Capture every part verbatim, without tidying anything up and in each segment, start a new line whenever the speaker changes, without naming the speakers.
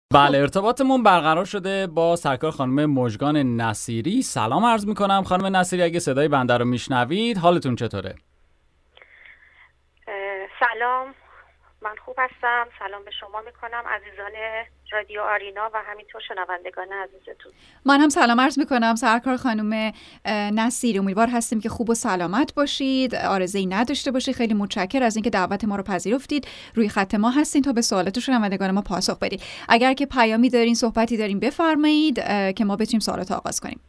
بله، ارتباطمون برقرار شده با سرکار خانم مژگان نصیری. سلام عرض میکنم خانم نصیری، اگه صدای بنده رو میشنوید حالتون چطوره؟
سلام، من خوب هستم. سلام به شما میکنم، عزیزان رادیو آرینا و همینطور شنوندگان عزیزتون.
من هم سلام عرض میکنم سرکار خانم نصیری. امیدوار هستیم که خوب و سلامت باشید، آرزویی نداشته باشید. خیلی متشکر از اینکه دعوت ما رو پذیرفتید. روی خط ما هستین تا به سوالات شنوندگان ما پاسخ بدید. اگر که پیامی دارین، صحبتی دارین، بفرمایید که ما بتونیم سوالات آغاز کنیم.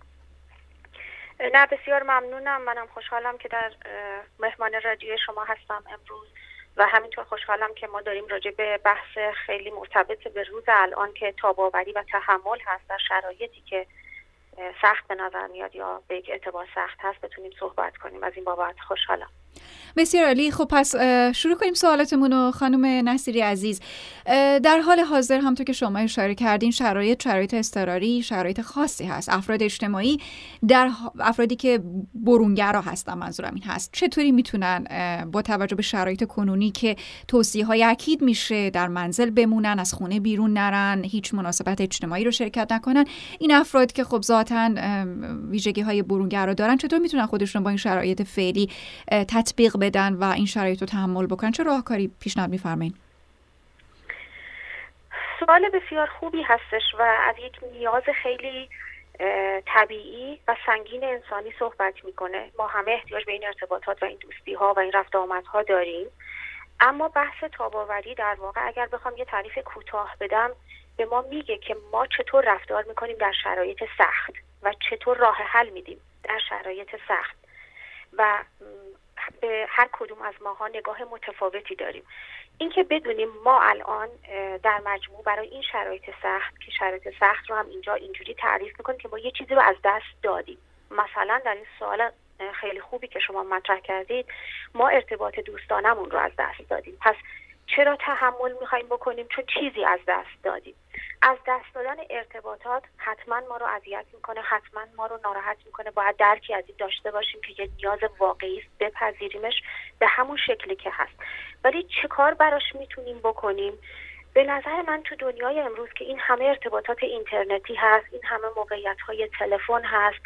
نه، بسیار ممنونم. منم خوشحالم که در مهمان رادیو شما هستم امروز و همینطور خوشحالم که ما داریم راجع به بحث خیلی مرتبط به روز الان که تاب‌آوری و تحمل هست در شرایطی که سخت به نظر میاد یا به یک اعتبار سخت هست بتونیم صحبت کنیم. از این بابت خوشحالم.
بسیار عالی. خب پس شروع کنیم سوالاتمون رو. خانم نصیری عزیز، در حال حاضر همونطور که شما اشاره کردین شرایط شرایط اضطراری، شرایط خاصی هست. افراد اجتماعی، در افرادی که برونگرا هستن منظورم این هست، چطوری میتونن با توجه به شرایط کنونی که توصیه‌های اکید میشه در منزل بمونن، از خونه بیرون نرن، هیچ مناسبت اجتماعی رو شرکت نکنن، این افراد که خب ذاتاً ویژگی‌های برونگرا دارن چطور میتونن خودشون با این شرایط فعلی تطبیق بدن و این شرایط رو تحمل بکنن؟ چه راهکاری پیشنهاد می‌فرمایید؟
سوال بسیار خوبی هستش و از یک نیاز خیلی طبیعی و سنگین انسانی صحبت میکنه. ما همه احتیاج به این ارتباطات و این دوستی ها و این رفت آمدها داریم، اما بحث تاب‌آوری در واقع اگر بخوام یه تعریف کوتاه بدم به ما میگه که ما چطور رفتار میکنیم در شرایط سخت و چطور راه حل میدیم در شرایط سخت و به هر کدوم از ماها نگاه متفاوتی داریم. اینکه بدونیم ما الان در مجموع برای این شرایط سخت که شرایط سخت رو هم اینجا اینجوری تعریف میکنیم که ما یه چیزی رو از دست دادیم. مثلا در این سوال خیلی خوبی که شما مطرح کردید، ما ارتباط دوستانمون رو از دست دادیم. پس چرا تحمل میخوایم بکنیم؟ چون چیزی از دست دادیم. از دست دادن ارتباطات حتما ما رو اذیت میکنه، حتما ما رو ناراحت میکنه. باید درکی از این داشته باشیم که یه نیاز واقعی است، بپذیریمش به همون شکلی که هست. ولی چه کار براش میتونیم بکنیم؟ به نظر من تو دنیای امروز که این همه ارتباطات اینترنتی هست، این همه موقعیت‌های تلفن هست،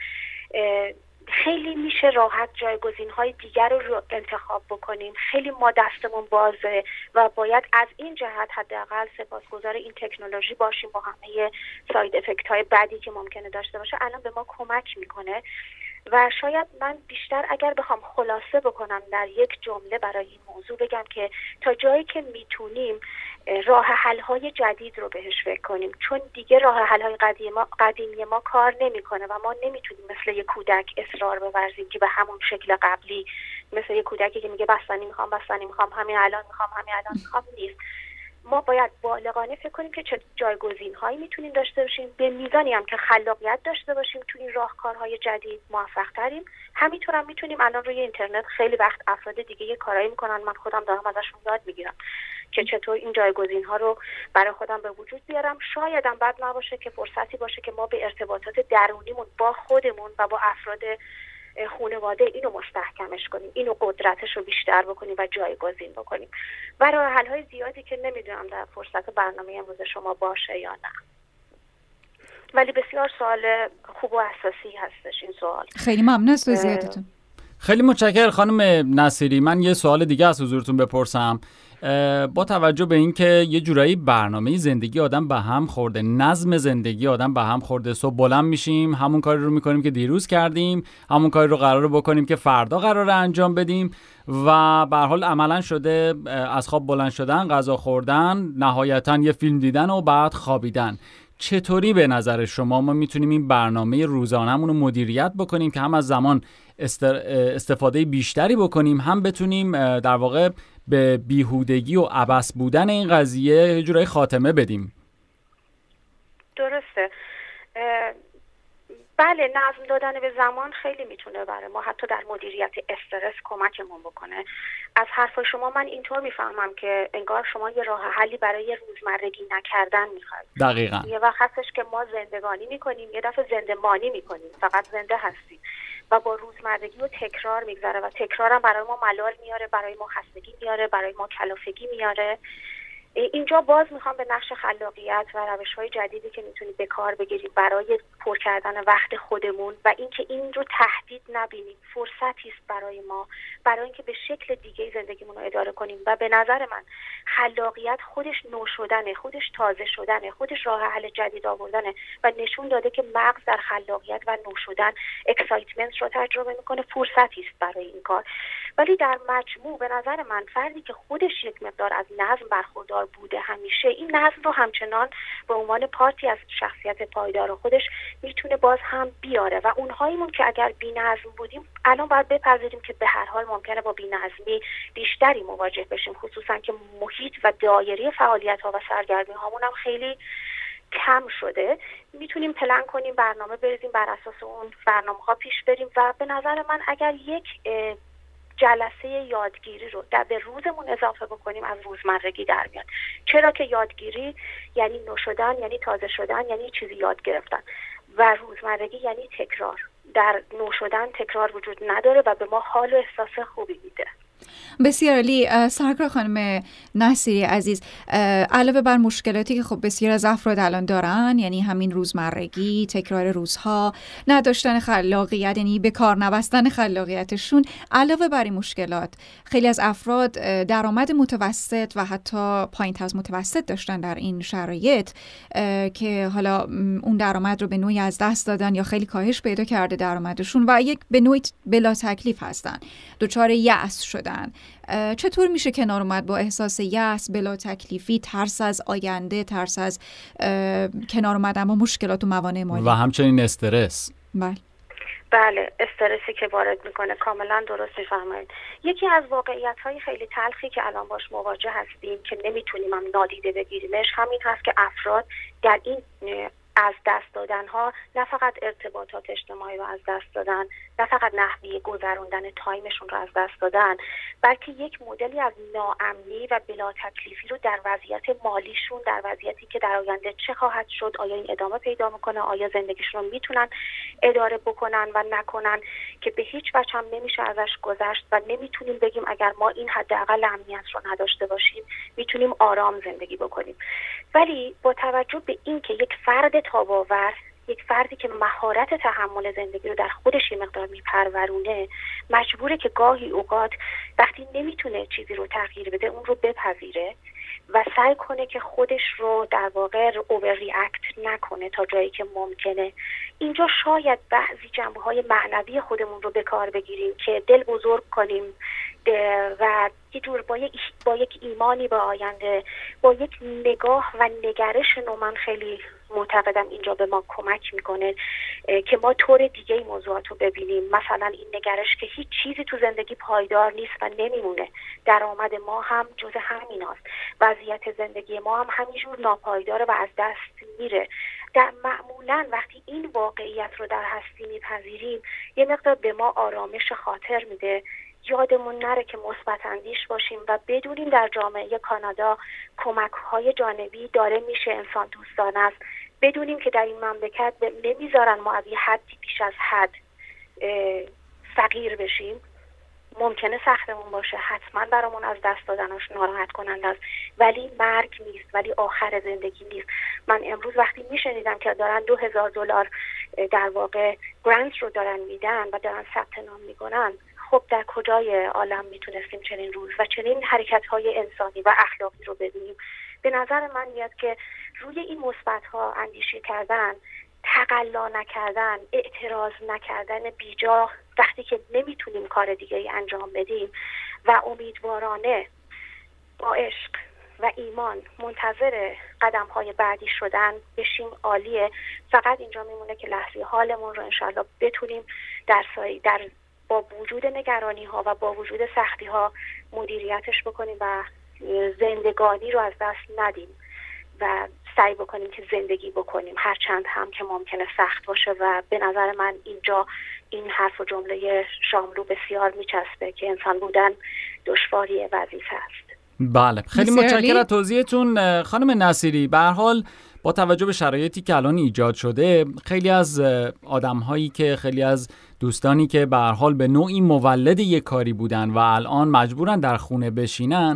خیلی میشه راحت جایگزین‌های دیگر رو انتخاب بکنیم. خیلی ما دستمون بازه و باید از این جهت حداقل سپاسگزار این تکنولوژی باشیم با همه ساید افکت‌های بدی که ممکنه داشته باشه. الان به ما کمک میکنه و شاید من بیشتر اگر بخوام خلاصه بکنم در یک جمله برای این موضوع بگم که تا جایی که میتونیم راه حل‌های جدید رو بهش فکر کنیم، چون دیگه راه حل‌های قدیمی ما قدیمی ما کار نمیکنه و ما نمیتونیم مثل یک کودک اصرار بورزیم که به همون شکل قبلی، مثل یک کودکی که میگه بستنی میخوام بستنی میخوام همین الان میخوام همین الان میخوام نیست. ما باید بالغانه فکر کنیم که چه جایگزین‌هایی میتونیم داشته باشیم، به میزانی هم که خلاقیت داشته باشیم تو این راهکارهای جدید موفق تریم. همینطور هم میتونیم الان روی اینترنت خیلی وقت افراد دیگه یه کارایی میکنن، من خودم دارم ازشون یاد میگیرم که چطور این جایگزین‌ها رو برای خودم به وجود بیارم. شاید هم بد نباشه که فرصتی باشه که ما به ارتباطات درونیمون با خودمون و با افراد خانواده اینو مستحکمش کنیم، اینو قدرتش رو بیشتر بکنیم و جایگزین بکنیم. و راه حل‌های زیادی که نمیدونم در فرصت برنامه امروز شما باشه یا نه، ولی بسیار سوال خوب و اساسی هستش این سوال.
خیلی ممنون از توضیحاتتون.
خیلی متشکرم خانم نصیری. من یه سوال دیگه از حضورتون بپرسم. با توجه به این که یه جورایی برنامه زندگی آدم به هم خورده، نظم زندگی آدم به هم خورده، صبح بلند میشیم همون کاری رو میکنیم که دیروز کردیم، همون کاری رو قراره بکنیم که فردا قراره انجام بدیم و به هر حال عملا شده از خواب بلند شدن، غذا خوردن، نهایتاً یه فیلم دیدن و بعد خوابیدن. چطوری به نظر شما ما میتونیم این برنامه روزانه‌مون رو مدیریت بکنیم که هم از زمان استفاده بیشتری بکنیم، هم بتونیم در واقع به بیهودگی و عبث بودن این قضیه یه جورایی خاتمه بدیم؟
درسته. بله، نظم دادن به زمان خیلی میتونه برای ما حتی در مدیریت استرس کمکمون بکنه. از حرف شما من اینطور میفهمم که انگار شما یه راه حلی برای روزمرگی نکردن میخواید.
دقیقاً.
یه وقت هستش که ما زندگانی میکنیم، یه دفعه زنده‌مانی میکنیم، فقط زنده هستیم و با روزمرگی و تکرار میگذره و تکرارم برای ما ملال میاره، برای ما خستگی میاره، برای ما کلافگی میاره. اینجا باز میخوام به نقش خلاقیت و روش‌های جدیدی که میتونیم به کار بگیریم برای پر کردن وقت خودمون و اینکه این رو تهدید نبینیم، فرصتی است برای ما برای اینکه به شکل دیگه زندگیمون رو اداره کنیم. و به نظر من خلاقیت خودش نو شدنه، خودش تازه شدنه، خودش راه حل جدید آوردنه و نشون داده که مغز در خلاقیت و نو شدن اکسایتمنت رو تجربه میکنه، فرصتی است برای این کار. ولی در مجموع به نظر من فردی که خودش یک مقدار از نظم برخوردار بوده همیشه، این نظم رو همچنان به عنوان پارتی از شخصیت پایدار خودش میتونه باز هم بیاره و اونهاییمون که اگر بی‌نظم بودیم الان باید بپذیریم که به هر حال ممکنه با بی‌نظمی بیشتری مواجه بشیم، خصوصا که محیط و دایره فعالیت‌ها و سرگرمی‌هامون هم خیلی کم شده. میتونیم پلن کنیم، برنامه بریزیم، بر اساس اون برنامه‌ها پیش بریم و به نظر من اگر یک جلسه یادگیری رو در به روزمون اضافه بکنیم از روزمرگی در میاد. چرا که یادگیری یعنی نو شدن، یعنی تازه شدن، یعنی چیزی یاد گرفتن و روزمرگی یعنی تکرار. در نو شدن تکرار وجود نداره و به ما حال و احساس خوبی میده.
بسیار عالی. سرکار خانم نصیری عزیز، علاوه بر مشکلاتی که خب بسیار از افراد الان دارن، یعنی همین روزمرگی، تکرار روزها، نداشتن خلاقیت، یعنی به کار نبستن خلاقیتشون، علاوه بر این مشکلات خیلی از افراد درآمد متوسط و حتی پایین‌تر از متوسط داشتن در این شرایط که حالا اون درآمد رو به نوعی از دست دادن یا خیلی کاهش پیدا کرده درآمدشون و یک به نوعی بلا تکلیف هستن، دچار یأس شدن. چطور میشه کنار اومد با احساس یأس، بلا تکلیفی، ترس از آینده، ترس از کنار اومدن با مشکلات و موانع مالی
و همچنین استرس؟
بله
بله، استرسی که وارد میکنه. کاملا درست میفرمایید. یکی از واقعیت‌های خیلی تلخی که الان باش مواجه هستیم که نمیتونیم هم نادیده بگیریمش همین هست که افراد در این از دست دادن ها نه فقط ارتباطات اجتماعی رو از دست دادن، نه فقط نحوه گذروندن تایمشون رو از دست دادن، بلکه یک مدلی از ناامنی و بلا تکلیفی رو در وضعیت مالیشون، در وضعیتی که در آینده چه خواهد شد، آیا این ادامه پیدا میکنه، آیا زندگیشون رو میتونن اداره بکنن و نکنن، که به هیچ وجه هم نمیشه ازش گذشت و نمیتونیم بگیم اگر ما این حداقل امنیت رو نداشته باشیم میتونیم آرام زندگی بکنیم. ولی با توجه به این که یک فرد تاب‌آور، یک فردی که مهارت تحمل زندگی رو در خودش یه مقدار میپرورونه، مجبوره که گاهی اوقات وقتی نمیتونه چیزی رو تغییر بده اون رو بپذیره و سعی کنه که خودش رو در واقع اوور ریاکت نکنه تا جایی که ممکنه. اینجا شاید بعضی جنبه‌های معنوی خودمون رو به کار بگیریم که دل بزرگ کنیم و یه جور با یک با یک ایمانی به آینده، با یک نگاه و نگرش نو، من خیلی معتقدم اینجا به ما کمک میکنه که ما طور دیگه این موضوعات رو ببینیم. مثلا این نگرش که هیچ چیزی تو زندگی پایدار نیست و نمیمونه، درآمد ما هم جز همین هست، وضعیت زندگی ما هم همینجور ناپایداره و از دست میره. در معمولا وقتی این واقعیت رو در هستی میپذیریم یه مقدار به ما آرامش خاطر میده، یادمون نره که مثبت اندیش باشیم و بدونیم در جامعه کانادا کمک‌های جانبی داره میشه، انسان دوستانه است. بدونیم که در این مملکت نمیذارن ما از یه حدی بیش از حد فقیر بشیم. ممکنه سختمون باشه، حتما برامون از دست دادنش ناراحت کننده است، ولی مرگ نیست، ولی آخر زندگی نیست. من امروز وقتی میشنیدم که دارن دو هزار دلار در واقع گرانت رو دارن میدن و دارن ثبت نام میکنن، خب در کجای عالم میتونستیم چنین روز و چنین حرکت‌های انسانی و اخلاقی رو ببینیم؟ به نظر من میاد که روی این مثبت‌ها اندیشه کردن، تقلا نکردن، اعتراض نکردن بیجا وقتی که نمیتونیم کار دیگه ای انجام بدیم و امیدوارانه با عشق و ایمان منتظر قدم‌های بعدی شدن بشیم، عالیه. فقط اینجا میمونه که لحظه حالمون رو انشالله بتونیم در سای در با وجود نگرانی ها و با وجود سختی ها مدیریتش بکنیم و زندگانی رو از دست ندیم و سعی بکنیم که زندگی بکنیم، هرچند هم که ممکنه سخت باشه. و به نظر من اینجا این حرف و جمله شاملو بسیار میچسبه که انسان بودن دشواری وظیفه است.
بله، خیلی متشکرم از توضیحتون خانم نصیری. به هر حال با توجه به شرایطی که الان ایجاد شده، خیلی از آدم‌هایی که خیلی از دوستانی که به هر حال به نوعی مولد یک کاری بودن و الان مجبورن در خونه بشینن،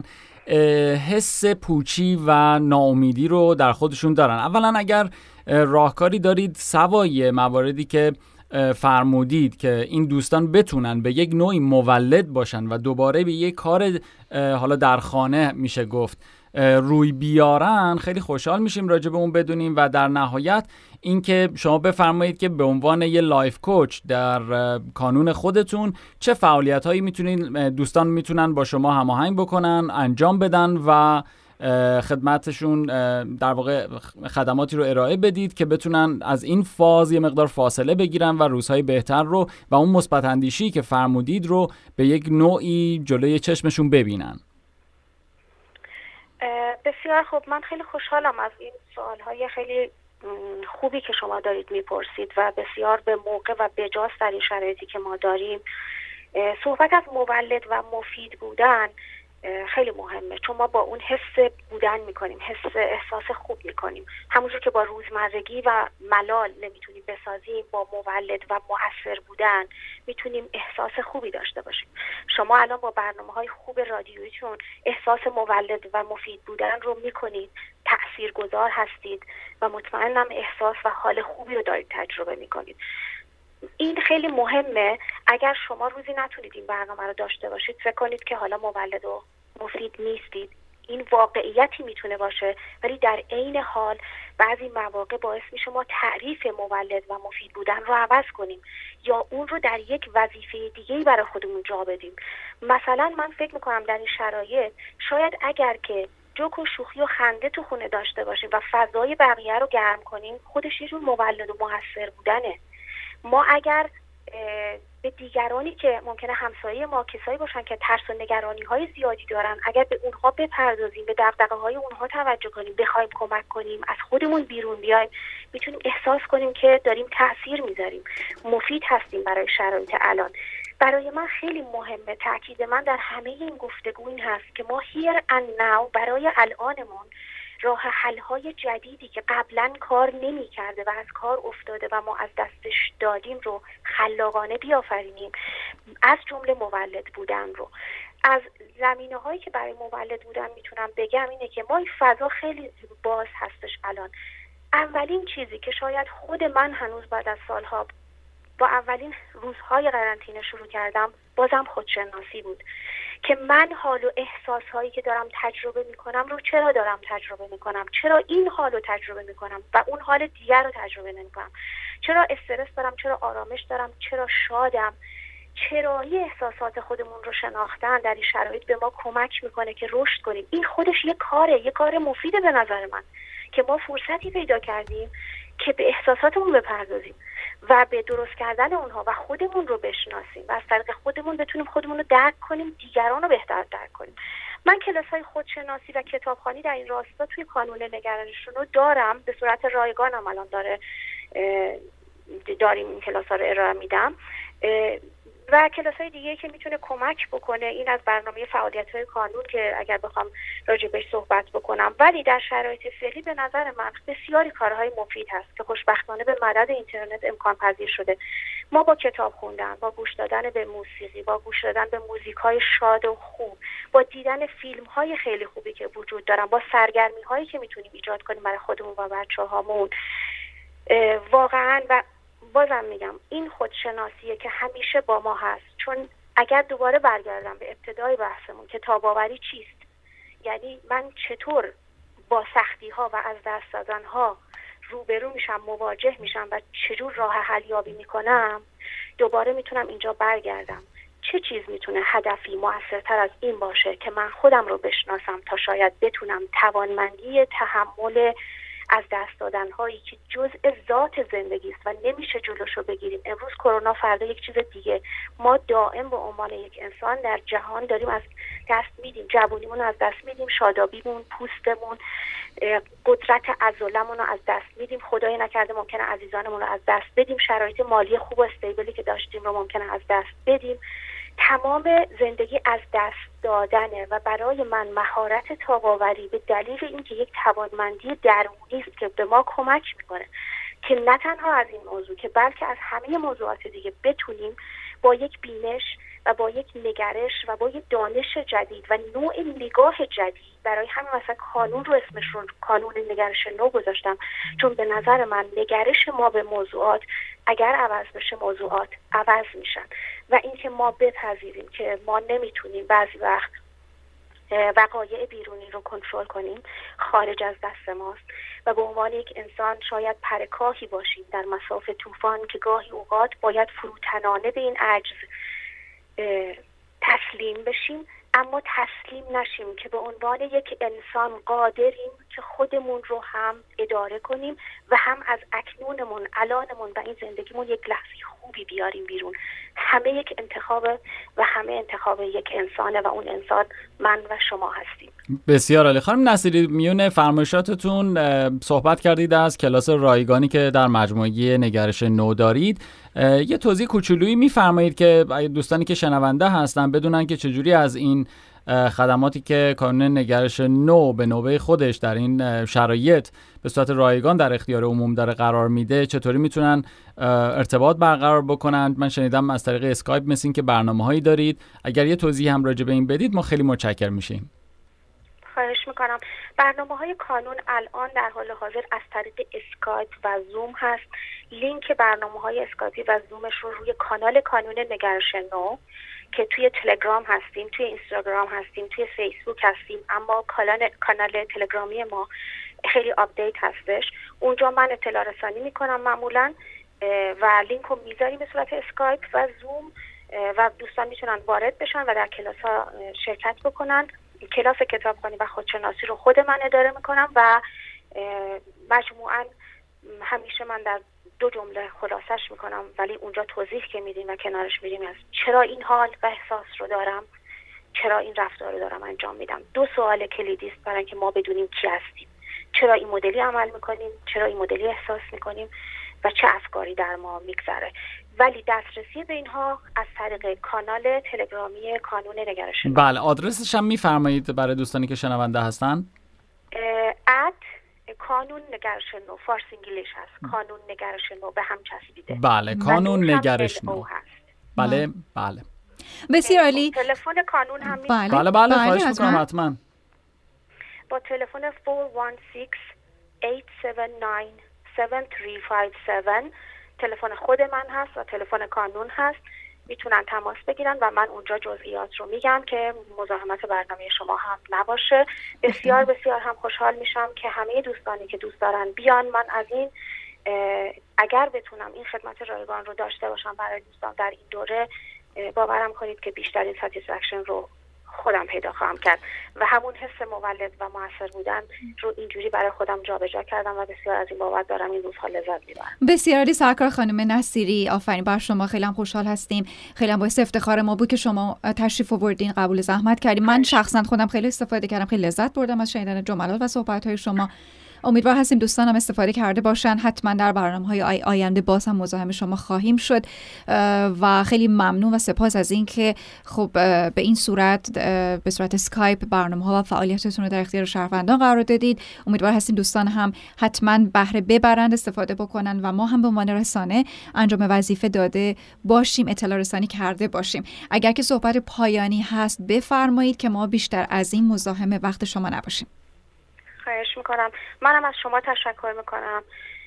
حس پوچی و ناامیدی رو در خودشون دارن. اولا اگر راهکاری دارید سوای مواردی که فرمودید که این دوستان بتونن به یک نوعی مولد باشن و دوباره به یک کار حالا در خانه میشه گفت روی بیارن، خیلی خوشحال میشیم راجع به اون بدونیم. و در نهایت اینکه شما بفرمایید که به عنوان یه لایف کوچ در کانون خودتون چه فعالیت‌هایی میتونین دوستان میتونن با شما هماهنگ بکنن، انجام بدن و خدمتشون در واقع خدماتی رو ارائه بدید که بتونن از این فاز یه مقدار فاصله بگیرن و روزهای بهتر رو و اون مثبت اندیشی که فرمودید رو به یک نوعی جلوی چشمشون ببینن.
بسیار خوب، من خیلی خوشحالم از این سوالهای خیلی خوبی که شما دارید میپرسید و بسیار به موقع و بجاست در این شرایطی که ما داریم. صحبت از مولد و مفید بودن خیلی مهمه، چون ما با اون حس بودن میکنیم، حس احساس خوب میکنیم. همونجور که با روزمرگی و ملال نمیتونیم بسازیم، با مولد و مؤثر بودن میتونیم احساس خوبی داشته باشیم. شما الان با برنامه‌های خوب رادیوییتون احساس مولد و مفید بودن رو میکنید، تاثیرگذار هستید و مطمئنم احساس و حال خوبی رو دارید تجربه میکنید. این خیلی مهمه. اگر شما روزی نتونید این برنامه رو داشته باشید، فکر کنید که حالا مولد و مفید نیستید. این واقعیتی میتونه باشه، ولی در عین حال بعضی مواقع باعث میشه ما تعریف مولد و مفید بودن رو عوض کنیم یا اون رو در یک وظیفه دیگه‌ای برای خودمون جا بدیم. مثلا من فکر میکنم در این شرایط شاید اگر که جوک و شوخی و خنده تو خونه داشته باشیم و فضای بقیه رو گرم کنیم، خودش یه جور مولد و موثر بودنه. ما اگر به دیگرانی که ممکنه همسایه ما کسایی باشن که ترس و نگرانی های زیادی دارن، اگر به اونها بپردازیم، به دغدغه های اونها توجه کنیم، بخوایم کمک کنیم، از خودمون بیرون بیایم، میتونیم احساس کنیم که داریم تأثیر میذاریم، مفید هستیم برای شرایط الان. برای من خیلی مهمه، تاکید من در همه این گفتگو این هست که ما here and now برای الانمون راه حل‌های جدیدی که قبلا کار نمی کرده و از کار افتاده و ما از دستش دادیم رو خلاقانه بیافرینیم، از جمله مولد بودن رو. از زمینه هایی که برای مولد بودن میتونم بگم اینه که ما این فضا خیلی باز هستش الان. اولین چیزی که شاید خود من هنوز بعد از سالها با اولین روزهای قرنطینه شروع کردم، بازم خودشناسی بود که من حال و احساسهایی که دارم تجربه میکنم رو چرا دارم تجربه میکنم، چرا این حال رو تجربه میکنم و اون حال دیگر رو تجربه نمیکنم، چرا استرس دارم، چرا آرامش دارم، چرا شادم. چرایی احساسات خودمون رو شناختن در این شرایط به ما کمک میکنه که رشد کنیم. این خودش یه کاره، یه کار مفیده به نظر من که ما فرصتی پیدا کردیم که به احساساتمون بپردازیم و به درست کردن اونها و خودمون رو بشناسیم و از طریق خودمون بتونیم خودمون رو درک کنیم، دیگران رو بهتر درک کنیم. من کلاس‌های خودشناسی و کتابخوانی در این راستا توی کانون نگرانیشون رو دارم، به صورت رایگانم الان داره داریم این کلاس‌ها رو ارائه میدم و کلاس‌های دیگه که میتونه کمک بکنه. این از برنامه فعالیت‌های کانون که اگر بخوام راجع بهش صحبت بکنم، ولی در شرایط فعلی به نظر من بسیاری کارهای مفید هست که خوشبختانه به مدد اینترنت امکان پذیر شده. ما با کتاب خوندن، با گوش دادن به موسیقی، با گوش دادن به موزیک‌های شاد و خوب، با دیدن فیلم‌های خیلی خوبی که وجود دارن، با سرگرمی‌هایی که میتونیم ایجاد کنیم برای خودمون و بچه‌هامون، واقعاً و بازم میگم این خودشناسیه که همیشه با ما هست. چون اگر دوباره برگردم به ابتدای بحثمون که تاب‌آوری چیست، یعنی من چطور با سختی ها و از دست دادن ها روبرو میشم، مواجه میشم و چجور راه حل یابی میکنم، دوباره میتونم اینجا برگردم. چه چیز میتونه هدفی موثرتر از این باشه که من خودم رو بشناسم تا شاید بتونم توانمندی تحمل از دست دادن هایی که جزء ذات زندگی است و نمیشه جلوشو بگیریم. امروز کرونا، فردا یک چیز دیگه. ما دائم به عنوان یک انسان در جهان داریم از دست میدیم، جوونیمون از دست میدیم، شادابیمون، پوستمون، قدرت عضلمون رو از دست میدیم. خدای نکرده ممکنه عزیزانمون رو از دست بدیم، شرایط مالی خوب و استیبلی که داشتیم رو ممکنه از دست بدیم. تمام زندگی از دست دادنه و برای من مهارت تاب‌آوری به دلیل اینکه یک توانمندی درونی است که به ما کمک میکنه که نه تنها از این موضوع که بلکه از همه موضوعات دیگه بتونیم با یک بینش و با یک نگرش و با یک دانش جدید و نوع نگاه جدید. برای همین مثلا کانون رو اسمش رو کانون نگرش نو گذاشتم، چون به نظر من نگرش ما به موضوعات اگر عوض بشه موضوعات عوض میشن و اینکه ما بپذیریم که ما نمیتونیم بعضی وقت وقایع بیرونی رو کنترل کنیم، خارج از دست ماست و به عنوان یک انسان شاید پرکاهی باشیم در مصاف طوفان که گاهی اوقات باید فروتنانه به این عجز تسلیم بشیم، اما تسلیم نشیم که به عنوان یک انسان قادریم که خودمون رو هم اداره کنیم و هم از اکنونمون، الانمون و این زندگیمون یک لحظه خوبی بیاریم بیرون. همه یک انتخاب و همه انتخاب یک انسانه و اون انسان من و شما هستیم.
بسیار عالی. خانم نصیری، میون فرمایشاتتون صحبت کردید از کلاس رایگانی که در مجموعه نگرش نو دارید. یه توضیح کوچولویی میفرمایید که دوستانی که شنونده هستن بدونن که چجوری از این خدماتی که کانون نگرش نو به نوبه خودش در این شرایط به صورت رایگان در اختیار عموم داره قرار میده، چطوری میتونن ارتباط برقرار بکنن. من شنیدم از طریق اسکایپ مثل این که برنامه‌هایی دارید، اگر یه توضیح هم راجع به این بدید ما خیلی متشکر میشیم.
خواهش میکنم. برنامه‌های کانون الان در حال حاضر از طریق اسکایپ و زوم هست. لینک برنامه‌های اسکایپی و زومش رو روی کانال کانون نگرش نو که توی تلگرام هستیم، توی اینستاگرام هستیم، توی فیسبوک هستیم، اما کانال کانال تلگرامی ما خیلی آپدیت هستش. اونجا من اطلاع رسانی میکنم معمولا و لینک رو میذاریم به صورت اسکایپ و زوم و دوستان میتونن وارد بشن و در کلاس ها شرکت بکنن. کلاس کتابخوانی و خودشناسی رو خود من اداره میکنم و مجموعاً همیشه من در دو جمله خلاصش میکنم، ولی اونجا توضیح که میدیم و کنارش میدیم از چرا این حال و احساس رو دارم، چرا این رفتار رو دارم انجام میدم. دو سوال کلیدی است برای اینکه ما بدونیم کی هستیم، چرا این مدلی عمل میکنیم، چرا این مدلی احساس میکنیم و چه افکاری در ما میگذره. ولی دسترسی به اینها از طریق کانال تلگرامی کانون نگرش نو.
بله، آدرسش هم میفرمایید برای دوستانی که شنونده هستن؟
ات کانون نگرش نو، فارسی انگلیش هست، کانون نگرش نو به هم چسبیده.
بله، کانون نگرش نو
هست.
بله بله.
بسیار عالی.
تلفن کانون هم می
بله
بله بله خواهش میکنم حتما.
با تلفن چهار یک شش، هشت هفت نه، هفت سه پنج هفت تلفن خود من هست و تلفن کانون هست. میتونن تماس بگیرن و من اونجا جزئیات رو میگم که مزاحمت برنامه شما هم نباشه. بسیار بسیار هم خوشحال میشم که همه دوستانی که دوست دارن بیان. من از این اگر بتونم این خدمت رایگان رو داشته باشم برای دوستان در این دوره، باورم کنید که بیشترین ساتیسفکشن رو خودم پیدا خواهم کرد و همون حس مولد و موثر بودن رو اینجوری برای خودم جابجا کردم و بسیار از این بابت دارم این روزها لذت میبرم.
بسیاری سرکار خانم نصیری، آفرین بر شما. خیلی هم خوشحال هستیم، خیلی هم باعث افتخار ما بود که شما تشریف آوردین، قبول زحمت کردیم. من شخصا خودم خیلی استفاده کردم، خیلی لذت بردم از شنیدن جملات و صحبت‌های شما. امیدوار هستیم دوستان هم استفاده کرده باشن. حتما در برنامه‌های آی آینده باز هم مزاحم شما خواهیم شد و خیلی ممنون و سپاس از این که خب به این صورت به صورت اسکایپ برنامه‌ها و فعالیتتون رو در اختیار شهروندان قرار دادید. امیدوار هستیم دوستان هم حتما بهره ببرند، استفاده بکنن و ما هم به عنوان رسانه انجام وظیفه داده باشیم، اطلاع رسانی کرده باشیم. اگر که صحبت پایانی هست بفرمایید که ما بیشتر از این مزاحم وقت شما نباشیم.
خواهش میکنم. منم از شما تشکر میکنم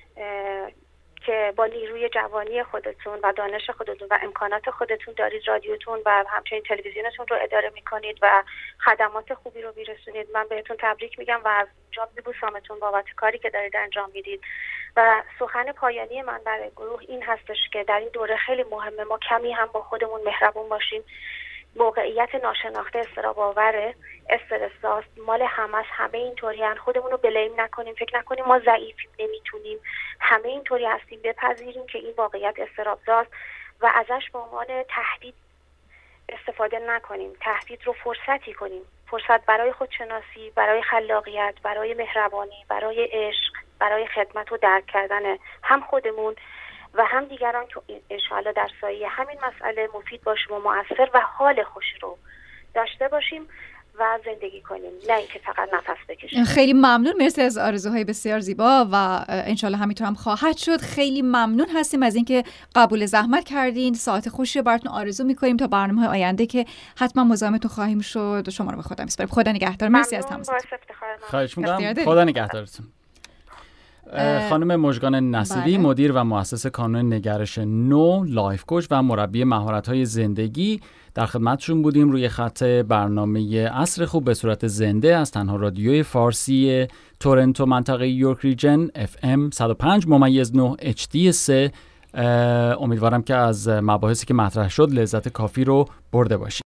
که با نیروی جوانی خودتون و دانش خودتون و امکانات خودتون دارید رادیوتون و همچنین تلویزیونتون رو اداره میکنید و خدمات خوبی رو میرسونید. من بهتون تبریک میگم و از جا میبوسمتون بابت کاری که دارید انجام میدید. و سخن پایانی من برای گروه این هستش که در این دوره خیلی مهمه ما کمی هم با خودمون مهربون باشیم. موقعیت ناشناخته استراب آوره، استرس مال همه است، همه اینطوری ان. خودمون رو بلیم نکنیم، فکر نکنیم ما ضعیفیم نمیتونیم، همه اینطوری هستیم. بپذیریم که این واقعیت استراب داست و ازش به عنوان تهدید استفاده نکنیم، تهدید رو فرصتی کنیم، فرصت برای خودشناسی، برای خلاقیت، برای مهربانی، برای عشق، برای خدمت و درک کردن هم خودمون و هم دیگران که انشاءالله در سایه همین مسئله مفید باشیم و مؤثر و حال خوش رو داشته باشیم. و زندگی کنیم، نه اینکه فقط نفس بکشیم.
خیلی ممنون، مرسی از آرزوهای بسیار زیبا و انشالله همینطور هم خواهد شد. خیلی ممنون هستیم از اینکه قبول زحمت کردین. ساعت خوشی براتون آرزو میکنیم تا برنامه آینده که حتما مزاحمتون خواهیم شد. شما رو به خدا میسپاریم. خدا نگهدار. مرسی از تماستون.
خواهش می‌کنم. خدا نگهدارتون. خانم مژگان نصیری، بله. مدیر و مؤسس کانون نگرش نو، لایف کوچ و مربی مهارت‌های زندگی، در خدمتشون بودیم روی خط برنامه عصر خوب به صورت زنده از تنها رادیوی فارسی تورنتو منطقه یورک ریجن اف ام صد و پنج ممیز نه اچ دی سه. امیدوارم که از مباحثی که مطرح شد لذت کافی رو برده باشید.